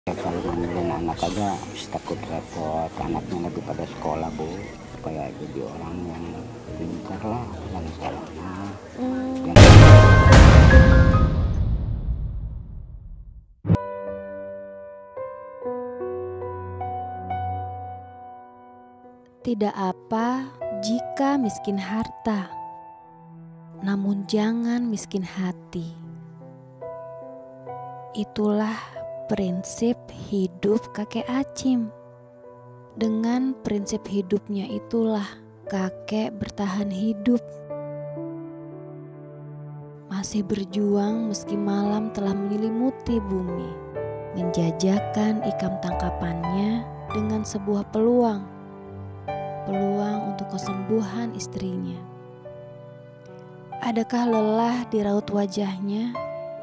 Ya, kalau ngandelin anak aja takut repot, anaknya lagi pada sekolah Bu, supaya jadi orang yang pintar lah, yang salahnya. Yang Tidak apa jika miskin harta, namun jangan miskin hati. Itulah prinsip hidup kakek Acim. Dengan prinsip hidupnya itulah kakek bertahan hidup. Masih berjuang meski malam telah menyelimuti bumi, menjajakan ikam tangkapannya dengan sebuah peluang untuk kesembuhan istrinya. Adakah lelah di raut wajahnya?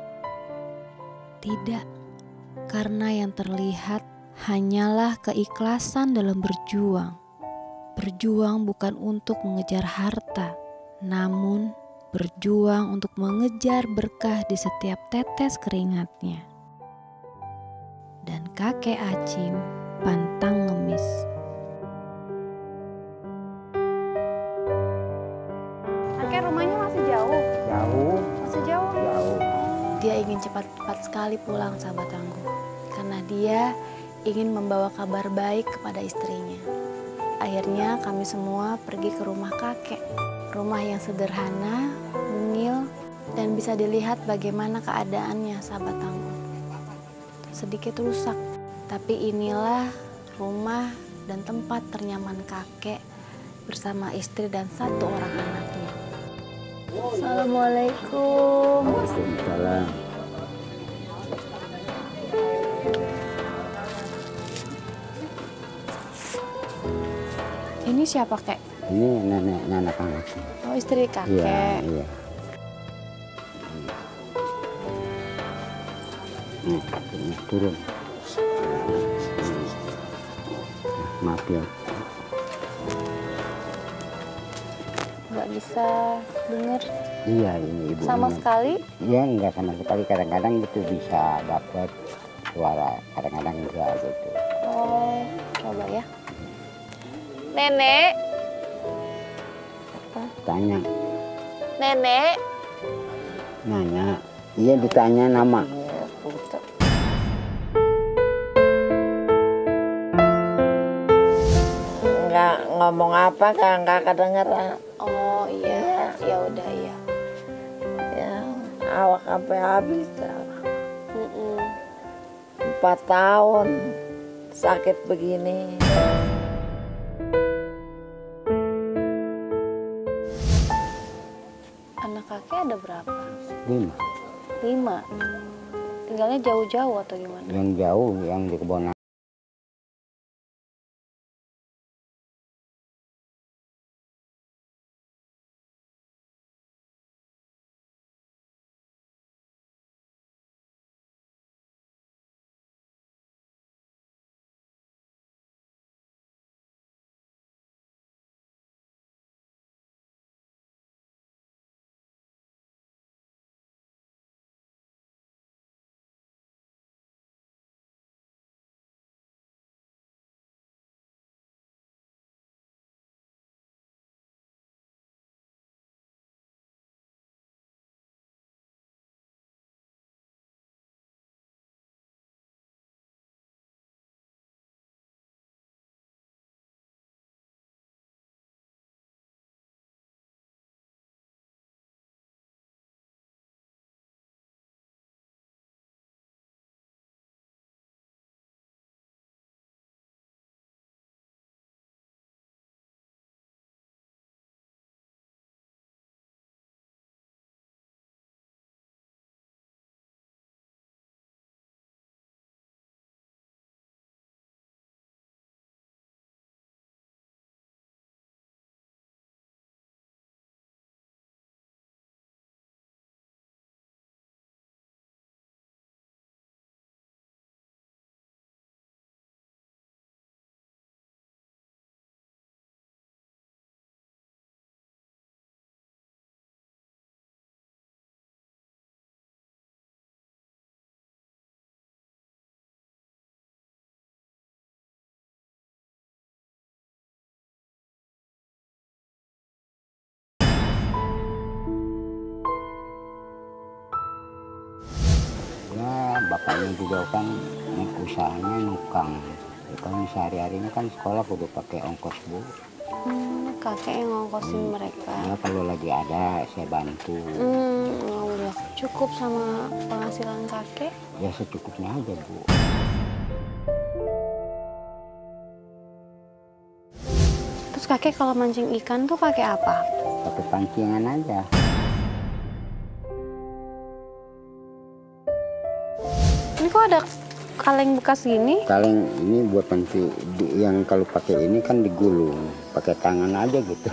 Tidak, karena yang terlihat hanyalah keikhlasan dalam berjuang. Berjuang bukan untuk mengejar harta, namun berjuang untuk mengejar berkah di setiap tetes keringatnya. Dan kakek Acim pantang ngemis. Kakek rumahnya masih jauh? jauh, Masih jauh? jauh. Dia ingin cepat-cepat sekali pulang, sahabat tangguh, karena dia ingin membawa kabar baik kepada istrinya. Akhirnya kami semua pergi ke rumah kakek. Rumah yang sederhana, mungil, dan bisa dilihat bagaimana keadaannya, sahabat tangguh. Sedikit rusak, tapi inilah rumah dan tempat ternyaman kakek bersama istri dan 1 orang anaknya. Assalamualaikum. Waalaikumsalam. Ini siapa, Kek? Ini neneknya anak-anak. Oh, istri kakek. Iya, iya. Nih, kakinya turun. Maaf ya. Nggak bisa dengar Iya, ini ibu. sama sekali. Iya, enggak sama sekali. Kadang-kadang itu bisa dapat suara, kadang-kadang enggak gitu. Oh, coba ya. Nenek. Apa? Tanya, Nenek? nanya. Iya, ditanya nama. Nggak ngomong apa kan nggak kedengeran. Oh iya, ya udah ya. Ya awak sampai habis ya. 4 tahun sakit begini. Anak kakek ada berapa? 5. 5. Tinggalnya jauh-jauh atau gimana? Yang jauh, yang di kebun bapaknya juga kan usahanya nukang. Ya, kalau sehari-harinya kan sekolah kudu pakai ongkos bu. Kakek yang ngongkosin mereka. Ya kalau lagi ada saya bantu. Udah cukup sama penghasilan kakek? Ya secukupnya aja bu. Terus kakek kalau mancing ikan tuh pakai apa? Pakai pancingan aja. Ini kok ada kaleng bekas gini? Kaleng ini buat pancing, yang kalau pakai ini kan digulung, pakai tangan aja gitu.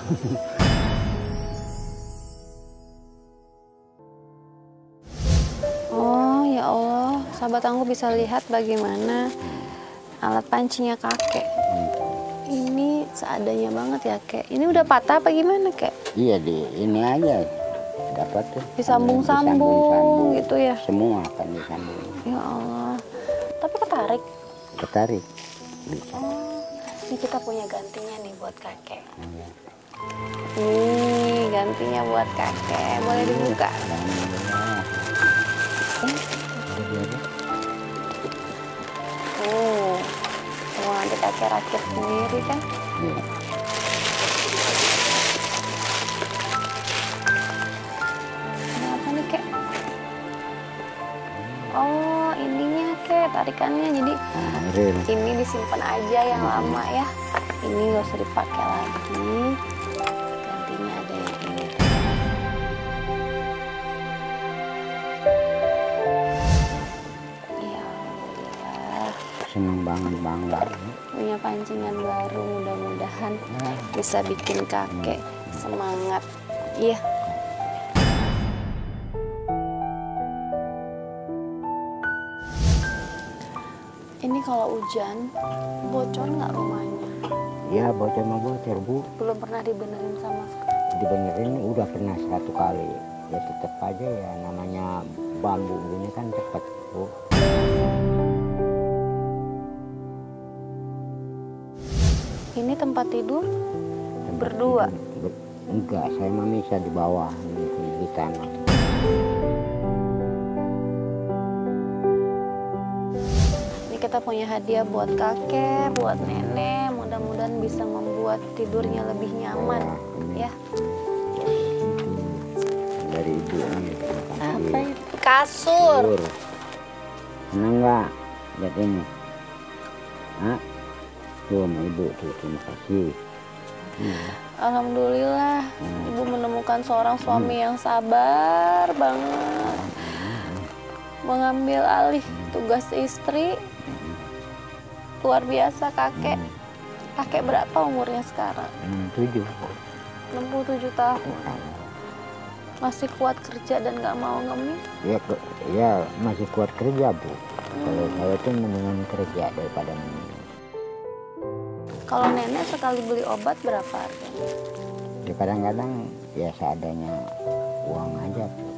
Oh ya Allah, sahabat Anggu bisa lihat bagaimana alat pancingnya kakek. Ini seadanya banget ya kek. Ini udah patah apa gimana kek? Iya ini aja dapat tuh. Disambung-sambung gitu ya? Semua kan disambung. Ya Allah. Tapi ketarik? Ketarik. Bisa. Oh, ini kita punya gantinya nih buat kakek. Iya. Nih gantinya buat kakek. Boleh dibuka? Alhamdulillah. Semua nanti kakek rakit sendiri kan? Iya. Ini apa nih kek? Oh ininya kek, tarikannya. Jadi Ril. ini disimpan aja yang lama ya. Ini gak usah dipakai lagi. Gantinya ada yang ini. Ya alhamdulillah. Seneng banget bangga. Punya pancingan baru, mudah-mudahan bisa bikin kakek semangat. Iya. Ini kalau hujan, bocor nggak rumahnya? Ya bocor mah bocor bu. Belum pernah dibenerin sama sekali. Dibenerin udah pernah 1 kali. Ya tetep aja ya namanya bambu ini kan cepet bu. Ini tempat tidur berdua? Enggak, saya mah bisa di bawah di tanah. Ini kita punya hadiah buat kakek, buat nenek. Mudah-mudahan bisa membuat tidurnya lebih nyaman, ya. Dari ibu ini. Apa itu? Kasur. Senang nggak lihat ini? Hah? Tuh sama ibu tuh, terima kasih. Alhamdulillah, ibu menemukan seorang suami yang sabar banget. Mengambil alih tugas istri. Luar biasa kakek. Kakek berapa umurnya sekarang? 7. 67 tahun. Masih kuat kerja dan gak mau ngemis? Ya masih kuat kerja bu. Kalau saya tuh mendingan kerja daripada ngemis. Kalau nenek sekali beli obat berapa harganya? Ya kadang-kadang ya seadanya uang aja bu.